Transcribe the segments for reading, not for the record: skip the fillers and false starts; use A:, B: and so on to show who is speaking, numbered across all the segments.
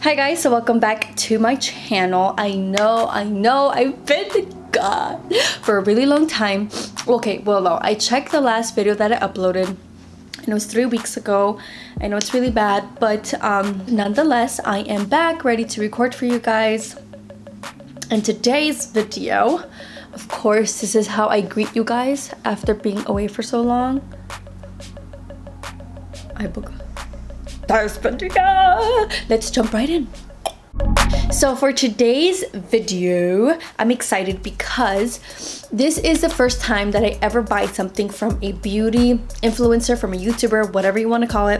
A: Hi guys, so welcome back to my channel. I know I've been gone for a really long time. Okay, well no, I checked the last video that I uploaded and it was 3 weeks ago. I know it's really bad, but nonetheless, I am back ready to record for you guys. And today's video, of course, this is how I greet you guys after being away for so long. Let's jump right in. So for today's video, I'm excited because this is the first time that I ever buy something from a beauty influencer, from a YouTuber, whatever you want to call it.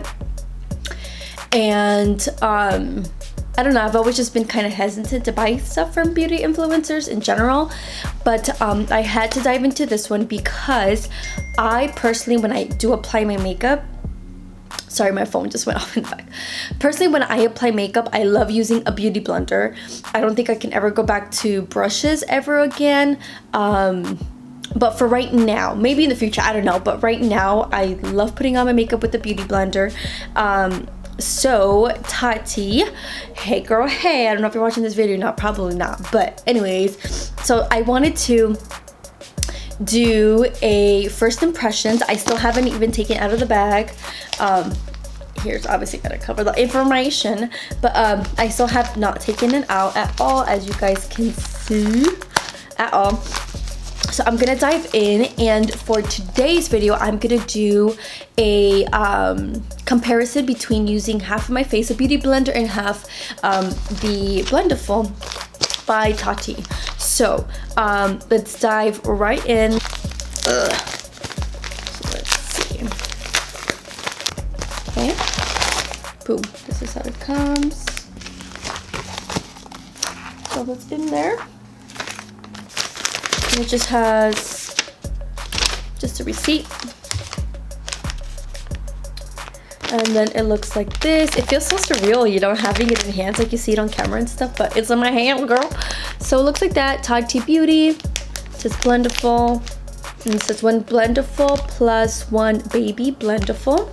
A: And I don't know, I've always just been kind of hesitant to buy stuff from beauty influencers in general, but I had to dive into this one because I personally, when I do apply my makeup, sorry, my phone just went off in the back. Personally, when I apply makeup, I love using a beauty blender. I don't think I can ever go back to brushes ever again. But for right now, maybe in the future, I don't know. But right now, I love putting on my makeup with the beauty blender. So Tati, hey girl, hey, I don't know if you're watching this video or not, probably not. But anyways, so I wanted to do a first impressions. I still haven't even taken it out of the bag. Here's obviously gotta cover the information, but I still have not taken it out at all, as you guys can see at all. So I'm gonna dive in, and for today's video I'm gonna do a comparison between using half of my face, a beauty blender, and half the Blendiful by Tati. So let's dive right in. So let's see. Okay, boom, this is how it comes. So what's in there? And it just has just a receipt. And then it looks like this. It feels so surreal, you know, having it in hands, like you see it on camera and stuff, but it's in my hand, girl. So it looks like that. Tati Beauty. It says Blendiful. And it says one Blendiful plus one baby Blendiful.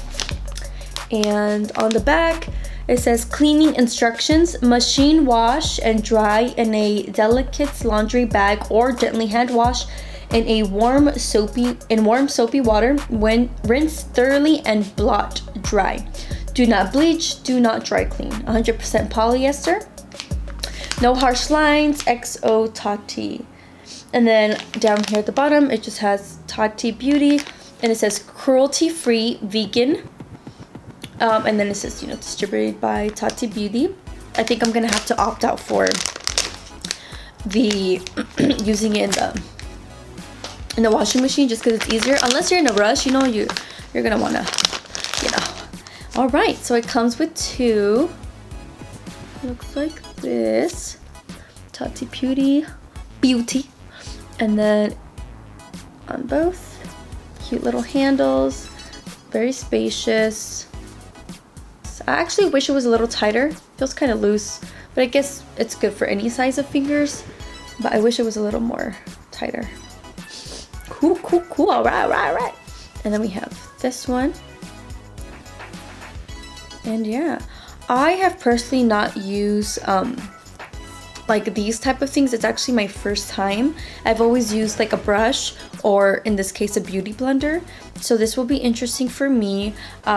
A: And on the back, it says cleaning instructions: machine wash and dry in a delicate laundry bag, or gently hand wash in warm soapy water. When rinse thoroughly and blot dry. Do not bleach, do not dry clean. 100% polyester. No harsh lines. XO Tati. And then down here at the bottom, it just has Tati Beauty, and it says cruelty-free vegan. And then it says, you know, distributed by Tati Beauty. I think I'm gonna have to opt out for the using it in the washing machine, just because it's easier. Unless you're in a rush, you know, you're gonna wanna, you know. All right, so it comes with two. Looks like this. Tati Beauty, and then on both, cute little handles, very spacious. I actually wish it was a little tighter. Feels kind of loose, but I guess it's good for any size of fingers. But I wish it was a little more tighter. Cool. All right. And then we have this one. And yeah, I have personally not used like these type of things. It's actually my first time. I've always used like a brush, or in this case a beauty blender. So this will be interesting for me.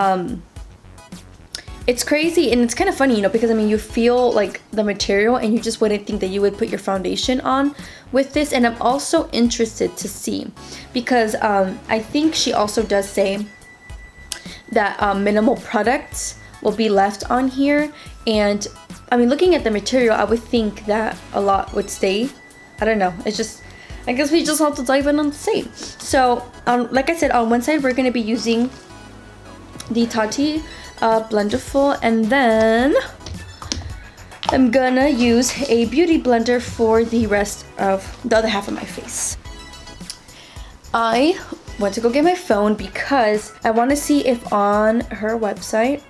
A: It's crazy and it's kind of funny, you know, because I mean, you feel like the material and you just wouldn't think that you would put your foundation on with this. And I'm also interested to see, because I think she also does say that minimal products will be left on here. And I mean, looking at the material, I would think that a lot would stay. I don't know, it's just, I guess we just have to dive in and see. So like I said, on one side we're going to be using the Tati Blendiful, and then I'm gonna use a beauty blender for the rest of the other half of my face. I went to go get my phone because I want to see if on her website,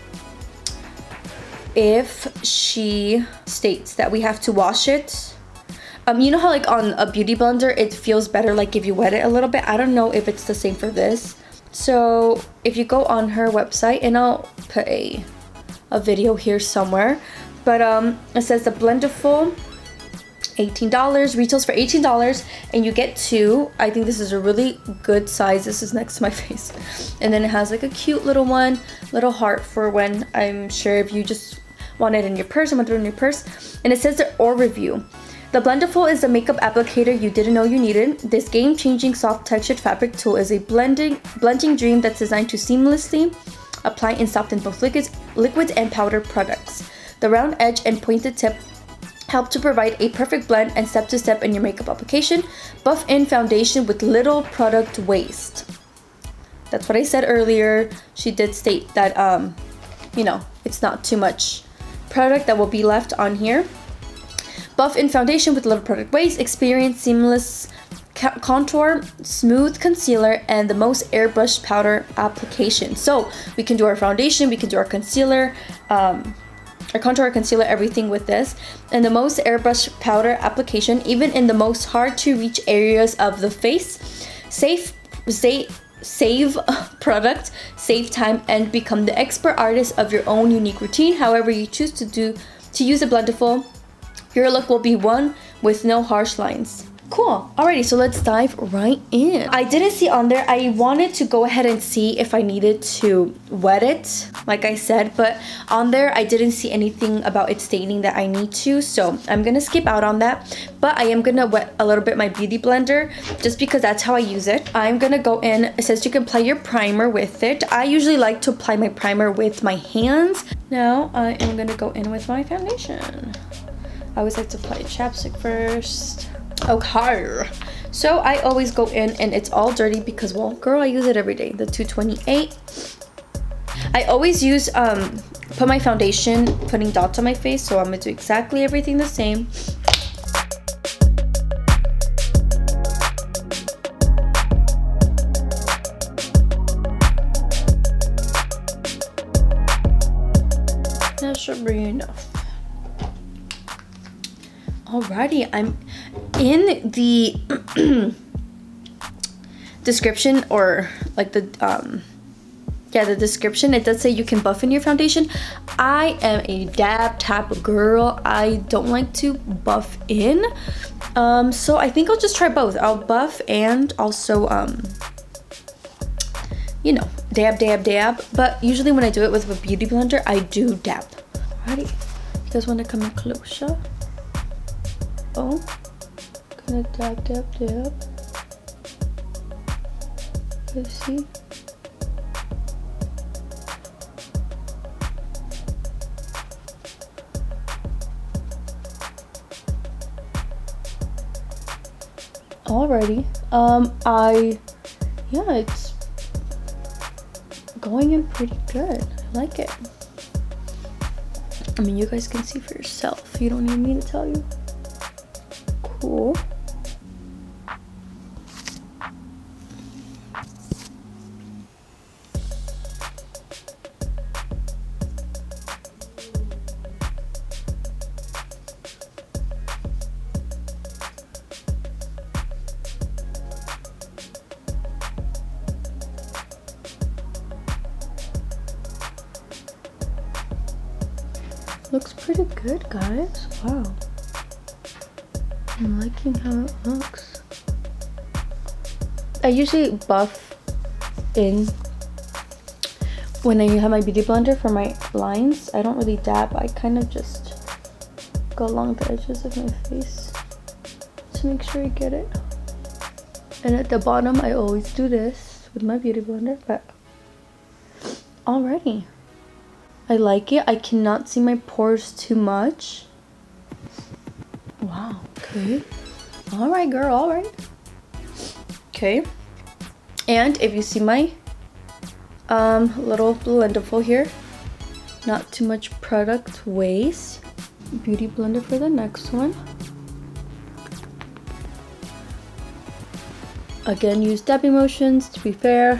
A: if she states that we have to wash it. You know how like on a beauty blender it feels better like if you wet it a little bit? I don't know if it's the same for this. So if you go on her website, and I'll put a a video here somewhere. But it says the Blendiful, $18, retails for $18, and you get 2. I think this is a really good size. This is next to my face. And then it has like a cute little one, little heart for when, I'm sure if you just want it in your purse, I'm gonna throw it in your purse. And it says the OR review. The Blendiful is a makeup applicator you didn't know you needed. This game-changing soft textured fabric tool is a blending dream that's designed to seamlessly apply and soften both liquids and powder products. The round edge and pointed tip help to provide a perfect blend and step-to-step in your makeup application. Buff in foundation with little product waste. That's what I said earlier. She did state that, you know, it's not too much product that will be left on here. Buff in foundation with little product waste. Experience seamless contour, smooth concealer, and the most airbrushed powder application. So we can do our foundation, we can do our concealer, our contour, concealer, everything with this. And the most airbrush powder application, even in the most hard to reach areas of the face. Save product, save time, and become the expert artist of your own unique routine. However you choose to use a Blendiful, your look will be one with no harsh lines. Cool. Alrighty, so let's dive right in. I didn't see on there, I wanted to go ahead and see if I needed to wet it, like I said, but on there I didn't see anything about it stating that I need to, so I'm gonna skip out on that. But I am gonna wet a little bit my beauty blender just because that's how I use it. I'm gonna go in, it says you can apply your primer with it. I usually like to apply my primer with my hands. Now I am gonna go in with my foundation. I always like to apply chapstick first. Okay, so I always go in and it's all dirty because, well, girl, I use it every day. The 228. I always use put my foundation putting dots on my face, so I'm gonna do exactly everything the same. That should be enough. Alrighty, I'm in the description, or like the the description, it does say you can buff in your foundation. I am a dab type of girl. I don't like to buff in, so I think I'll just try both. I'll buff and also you know, dab, but usually when I do it with a beauty blender, I do dab. Alrighty, you guys want to come in closer? Oh, gonna dab. Let's see. Alrighty. Yeah, it's going in pretty good. I like it. I mean, you guys can see for yourself. You don't need me to tell you. Cool. Looks pretty good, guys. Wow. I'm liking how it looks. I usually buff in when I have my beauty blender for my lines. I don't really dab. I kind of just go along the edges of my face to make sure I get it. And at the bottom, I always do this with my beauty blender, but alrighty. I like it. I cannot see my pores too much. Wow, okay. All right, girl, all right. Okay. And if you see my little Blendiful here, not too much product waste. Beauty blender for the next one. Again, use dabbing motions to be fair.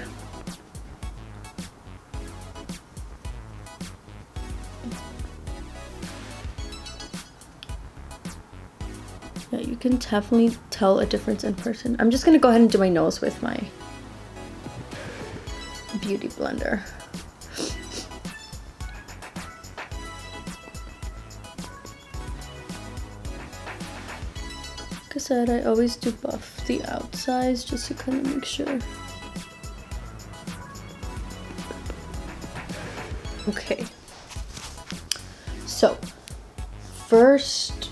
A: Yeah, you can definitely tell a difference in person. I'm just gonna go ahead and do my nose with my beauty blender. I said, I always do buff the outsides just to kind of make sure. Okay. So, first,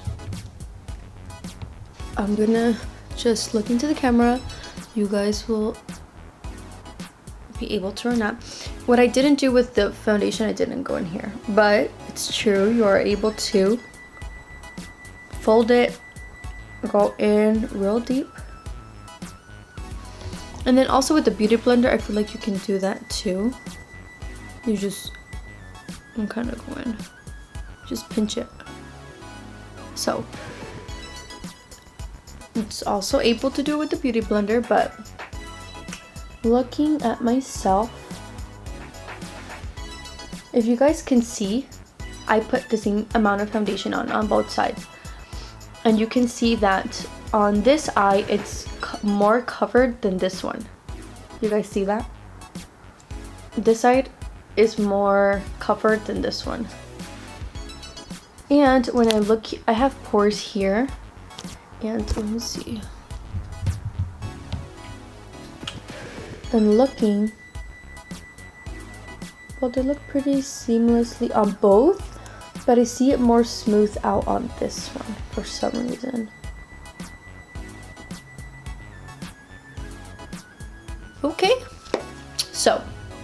A: I'm gonna just look into the camera. You guys will be able to or not. What I didn't do with the foundation, I didn't go in here, but it's true, you are able to fold it, go in real deep. And then also with the beauty blender, I feel like you can do that too. You just, I'm kind of going, just pinch it. So, it's also able to do with the beauty blender, but looking at myself, if you guys can see, I put the same amount of foundation on both sides. And you can see that on this eye, it's more covered than this one. You guys see that? This side is more covered than this one. And when I look, I have pores here. And let me see. And looking, well, they look pretty seamlessly on both. But I see it more smooth out on this one for some reason. Okay, so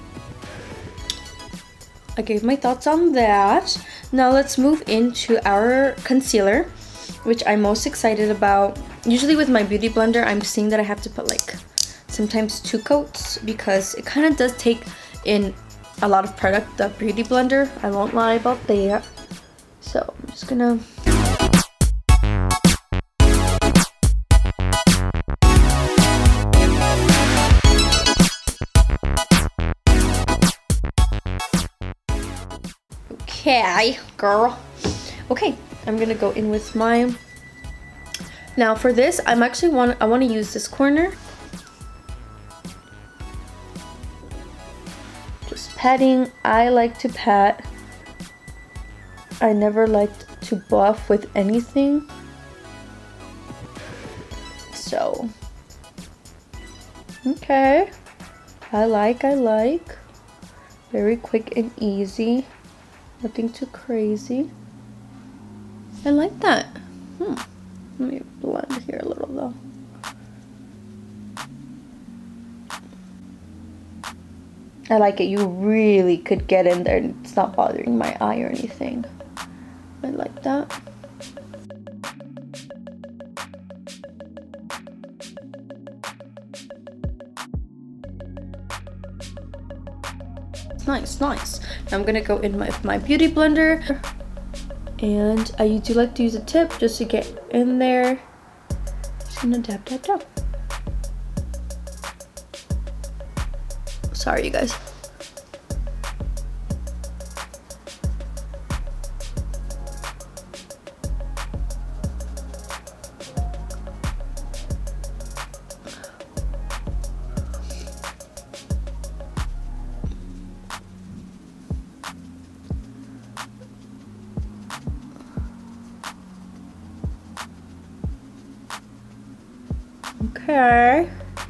A: I gave my thoughts on that. Now let's move into our concealer, which I'm most excited about. Usually with my beauty blender, I'm seeing that I have to put like sometimes 2 coats because it kind of does take in a lot of product, the beauty blender. I won't lie about that. So I'm just gonna okay, girl. Okay, I'm gonna go in with my. Now for this, I want to use this corner. Just patting. I like to pat. I never liked to buff with anything. So, okay. I like. Very quick and easy. Nothing too crazy. I like that. Let me blend here a little though. I like it. You really could get in there and it's not bothering my eye or anything. I like that. Nice. Now I'm gonna go in with my beauty blender. And I do like to use a tip just to get in there. Just gonna dab. Sorry, you guys. Okay,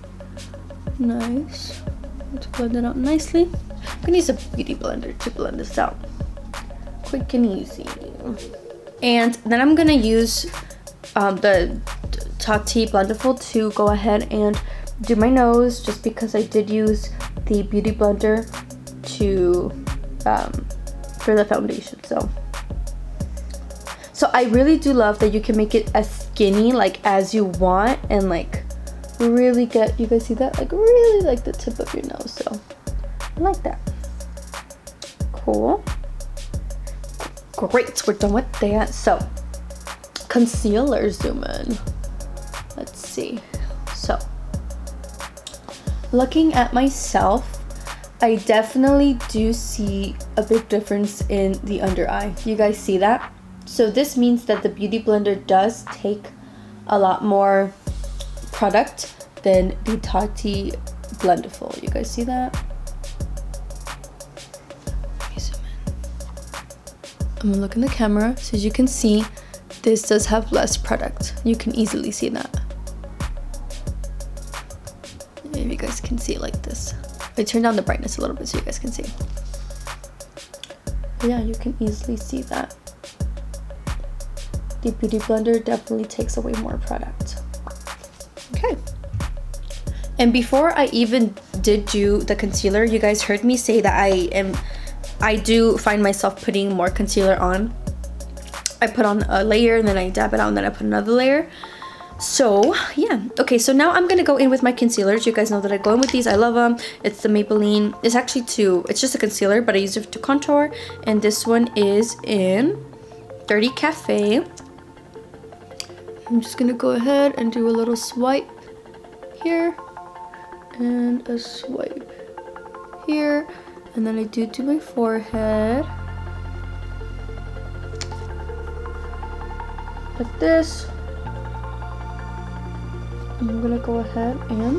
A: nice. Let's blend it out nicely. I'm gonna use a beauty blender to blend this out quick and easy. And then I'm gonna use the Tati Blendiful to go ahead and do my nose, just because I did use the beauty blender to for the foundation. So I really do love that you can make it as skinny like as you want, and like really get, you guys see that, like really like the tip of your nose. So I like that. Cool. Great, we're done with that. So concealer, zoom in. Let's see. So looking at myself, I definitely do see a big difference in the under eye. You guys see that? So this means that the beauty blender does take a lot more product than the Tati Blendiful. You guys see that? Let me zoom in. I'm gonna look in the camera. So as you can see, this does have less product. You can easily see that. Maybe you guys can see it like this. I turned down the brightness a little bit so you guys can see. But yeah, you can easily see that. The Beauty Blender definitely takes away more product. Okay. And before I even did do the concealer, you guys heard me say that I do find myself putting more concealer on. I put on a layer and then I dab it out and then I put another layer. So yeah, okay, so now I'm gonna go in with my concealers. You guys know that I go in with these. I love them. It's the Maybelline. It's actually it's just a concealer, but I use it to contour. And this one is in Dirty Cafe. I'm just gonna go ahead and do a little swipe here and a swipe here, and then I do my forehead like this. I'm gonna go ahead and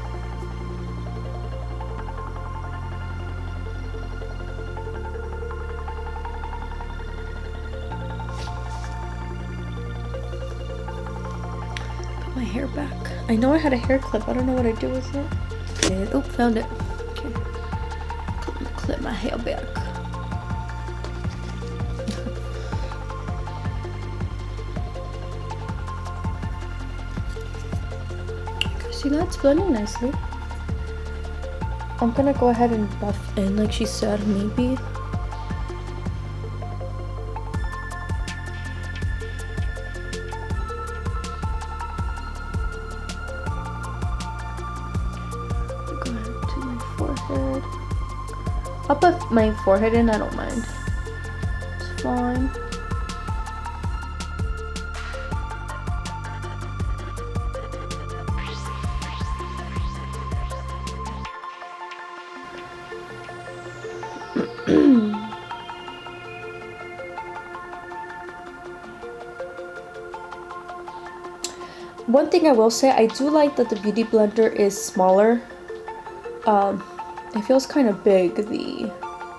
A: put my hair back. I know I had a hair clip. I don't know what I do with it. And, oh, found it. Okay. Clip my hair back. See, that's blending nicely. I'm gonna go ahead and buff in, like she said, maybe. Go ahead to my forehead. I'll buff my forehead in, I don't mind. It's fine. One thing I will say, I do like that the Beauty Blender is smaller. It feels kind of big, the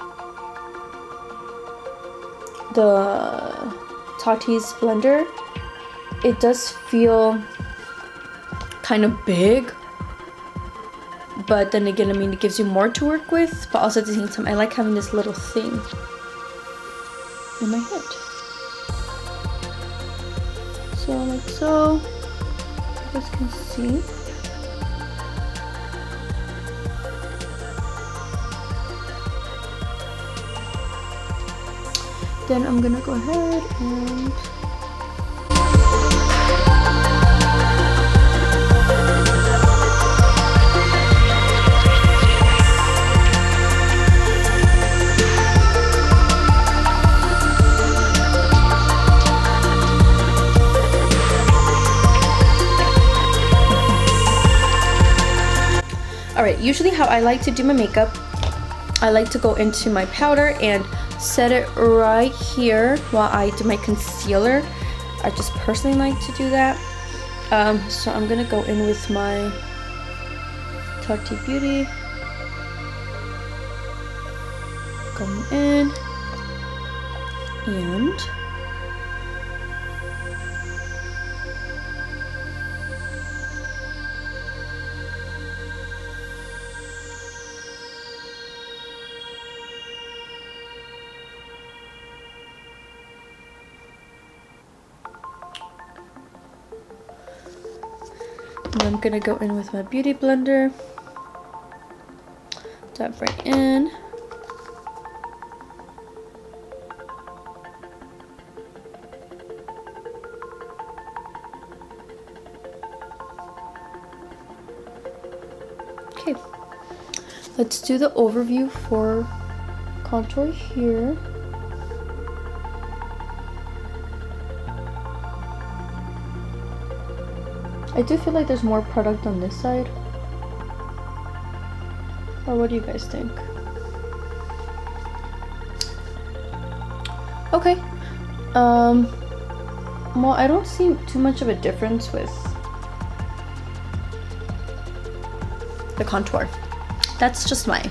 A: Tati's blender. It does feel kind of big, but then again, I mean, it gives you more to work with, but also at the same time, I like having this little thing in my head. So like so. You guys can see. Then I'm gonna go ahead and Alright, usually how I like to do my makeup, I like to go into my powder and set it right here while I do my concealer. I just personally like to do that. So I'm gonna go in with my Tati Beauty. Going in and I'm gonna go in with my Beauty Blender, dab right in. Okay, let's do the overview for contour here. I do feel like there's more product on this side. Or what do you guys think? Okay. Well, I don't see too much of a difference with the contour. That's just mine.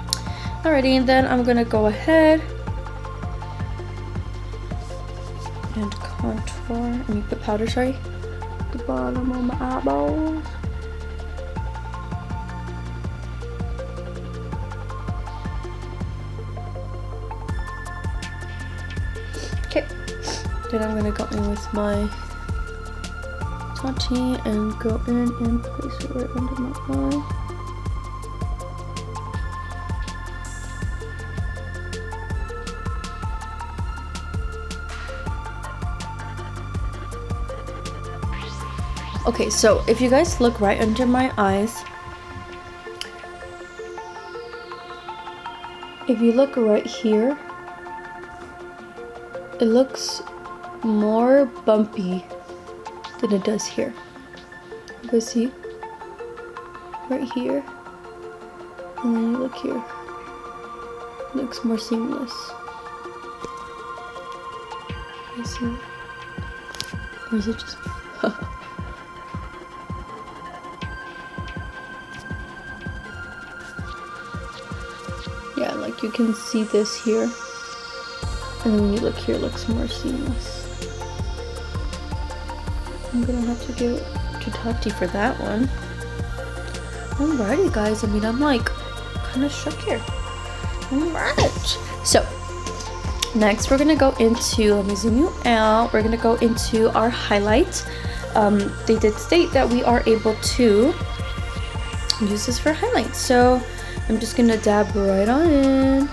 A: Alrighty, and then I'm gonna go ahead and contour. Let me put powder, sorry. The bottom of my eyeballs. Okay, then I'm gonna go in with my Tati and go in and place it right under my eye. Okay, so if you guys look right under my eyes, if you look right here, it looks more bumpy than it does here. You guys see? Right here. And then you look here. It looks more seamless. You see? Or is it just... Yeah, like you can see this here. And then when you look here, it looks more seamless. I'm gonna have to give it to Tati for that one. Alrighty guys, I mean I'm like kind of shook here. Alright. So next we're gonna go into, let me zoom you out, we're gonna go into our highlight. They did state that we are able to use this for highlights. So I'm just gonna dab right on in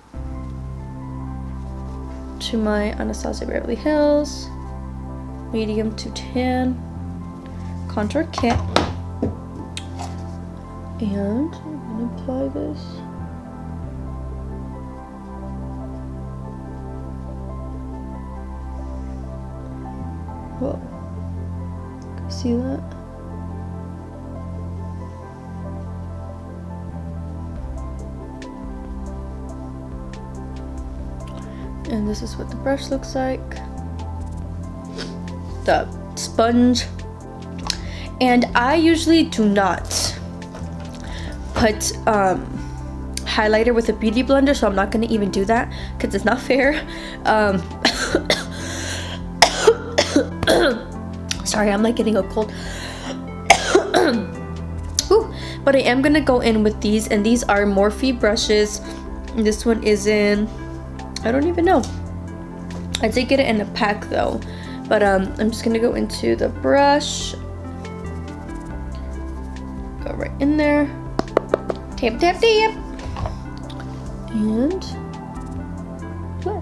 A: to my Anastasia Beverly Hills medium to tan contour kit, and I'm gonna apply this. Whoa, can you see that? And this is what the brush looks like. The sponge. And I usually do not put highlighter with a beauty blender, so I'm not gonna even do that because it's not fair. Sorry, I'm like getting a cold. Ooh, but I am gonna go in with these, and these are Morphe brushes. This one is in, I don't even know. I did get it in a pack though, but I'm just gonna go into the brush. Go right in there. Tap, tap, tap. And play.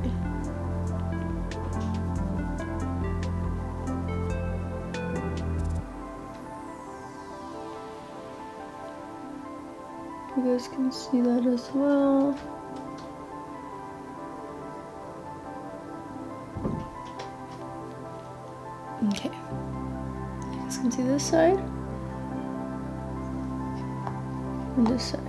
A: You guys can see that as well. Okay, you guys can see this side and this side.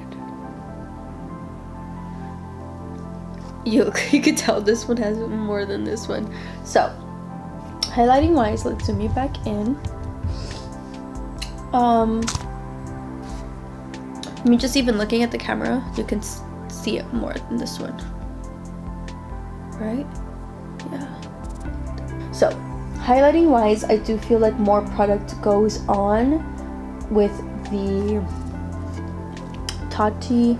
A: You can tell this one has more than this one. So, highlighting wise, let's zoom you back in. I mean, just even looking at the camera, you can see it more than this one, right? Yeah. So, highlighting wise, I do feel like more product goes on with the Tati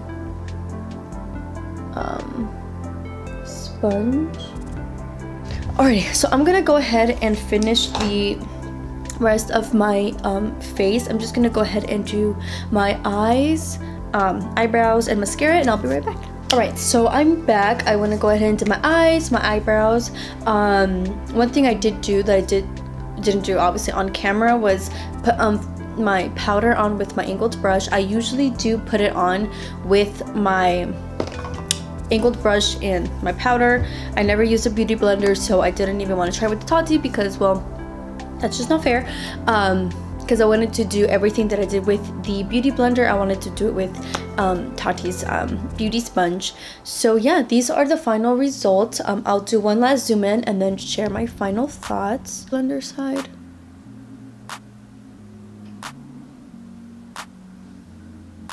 A: sponge. Alrighty, so I'm gonna go ahead and finish the rest of my face. I'm just gonna go ahead and do my eyes, eyebrows, and mascara, and I'll be right back. Alright, so I'm back. I want to go ahead and do my eyes, my eyebrows. One thing I did do that I didn't do obviously on camera was put my powder on with my angled brush. I usually do put it on with my angled brush and my powder. I never use a beauty blender, so I didn't even want to try with the Tati because, well, that's just not fair. Because I wanted to do everything that I did with the beauty blender, I wanted to do it with Tati's beauty sponge. So yeah, these are the final results. I'll do one last zoom in and then share my final thoughts. Blender side.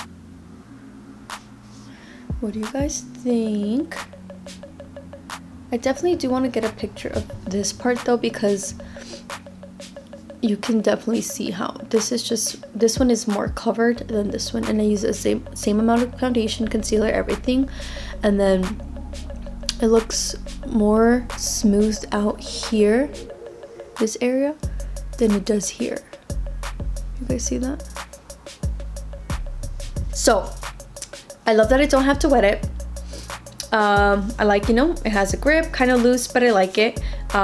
A: What do you guys think? I definitely do want to get a picture of this part though, because you can definitely see how this one is more covered than this one, and I use the same amount of foundation, concealer, everything, and then it looks more smoothed out here, this area, than it does here. You guys see that? So I love that I don't have to wet it. I like, you know, it has a grip, kind of loose, but I like it.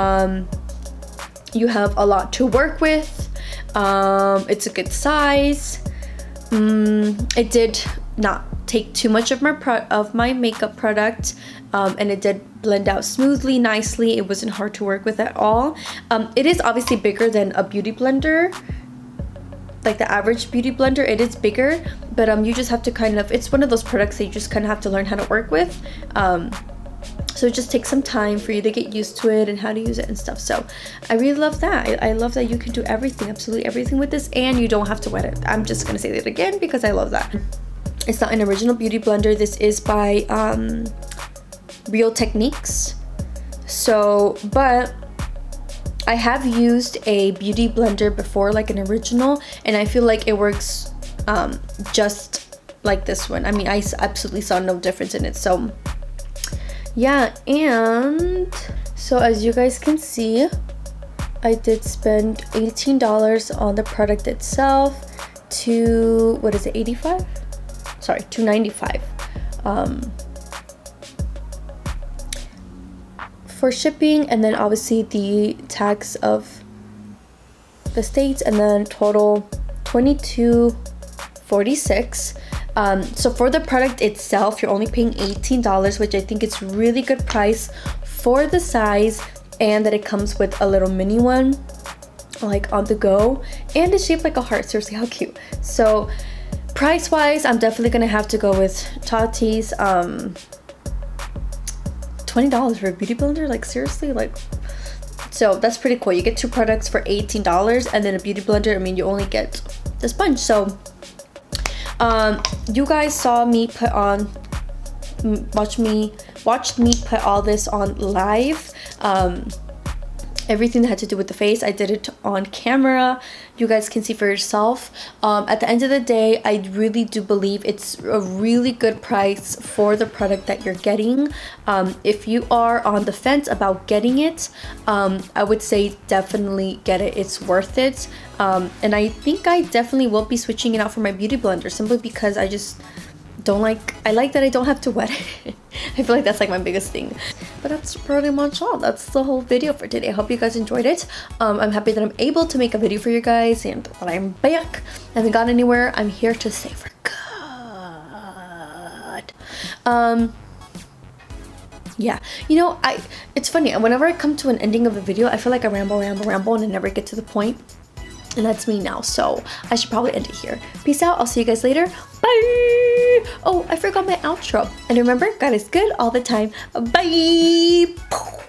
A: You have a lot to work with. It's a good size. It did not take too much of my makeup product, and it did blend out smoothly, nicely. It wasn't hard to work with at all. It is obviously bigger than a beauty blender, like the average beauty blender. It is bigger, but you just have to kind of, it's one of those products that you just kind of have to learn how to work with. So it just takes some time for you to get used to it and how to use it and stuff. So I really love that. I love that you can do everything, absolutely everything with this, and you don't have to wet it. I'm just gonna say that again because I love that. It's not an original beauty blender. This is by Real Techniques. So, but I have used a beauty blender before, like an original, and I feel like it works just like this one. I mean, I absolutely saw no difference in it. So yeah, and so as you guys can see, I did spend $18 on the product itself to, what is it, 85? Sorry, $295 for shipping, and then obviously the tax of the states, and then total $22.46. So for the product itself, you're only paying $18, which I think is really good price for the size, and that it comes with a little mini one, like on the go, and it's shaped like a heart. Seriously, how cute. So price wise, I'm definitely gonna have to go with Tati's. $20 for a beauty blender, like seriously, like, so that's pretty cool. You get two products for $18, and then a beauty blender, I mean, you only get the sponge. So you guys saw me put on, watched me put all this on live. Everything that had to do with the face, I did it on camera. You guys can see for yourself. At the end of the day, I really do believe it's a really good price for the product that you're getting. If you are on the fence about getting it, I would say definitely get it. It's worth it. And I think I definitely will be switching it out for my beauty blender, simply because I just don't like, I like that I don't have to wet it. I feel like that's like my biggest thing. But that's pretty much all. That's the whole video for today. I hope you guys enjoyed it. I'm happy that I'm able to make a video for you guys, and that I'm back. I haven't gone anywhere. I'm here to stay for good. Yeah, you know, it's funny, whenever I come to an ending of a video, I feel like I ramble and I never get to the point. And that's me now, so I should probably end it here. Peace out. I'll see you guys later. Bye. Oh, I forgot my outro. And remember, God is good all the time. Bye.